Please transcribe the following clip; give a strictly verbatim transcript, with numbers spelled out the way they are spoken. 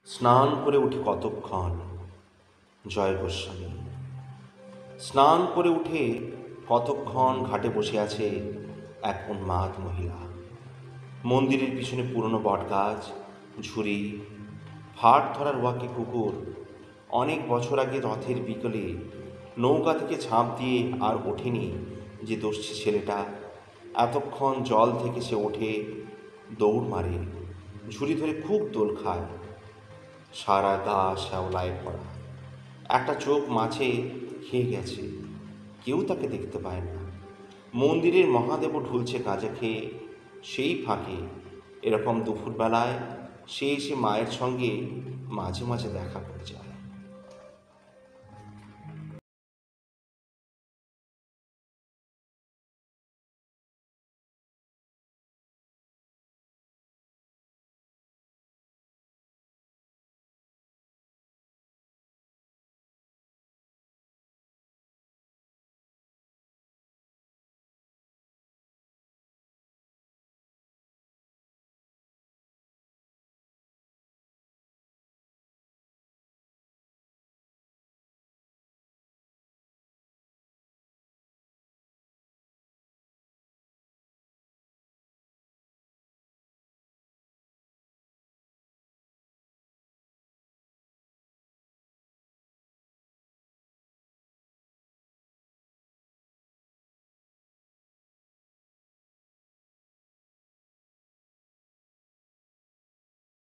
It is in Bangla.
স্নান করে উঠে কতক্ষণ। জয় গোস্বামী। স্নান করে উঠে কতক্ষণ ঘাটে বসে আছে এক উন্মাদ মহিলা। মন্দিরের পিছনে পুরনো বটগাছ, ঝুড়ি, ফাট ধরার ওয়াকি কুকুর। অনেক বছর আগে রথের বিকেলে নৌকা থেকে ঝাঁপ দিয়ে আর ওঠেনি যে দস্যি ছেলেটা, এতক্ষণ জল থেকে সে ওঠে, দৌড় মারে, ঝুড়ি ধরে খুব দোল খায়। সারা গা শ্যাওলায় ভরা, একটা চোখ মাছে খেয়ে গেছে, কেউ তাকে দেখতে পায় না। মন্দিরের মহাদেবও ঢুলছে গাঁজা খেয়ে। সেই ফাঁকে এরকম দুপুরবেলায় সে এসে মায়ের সঙ্গে মাঝে মাঝে দেখা করে যায়।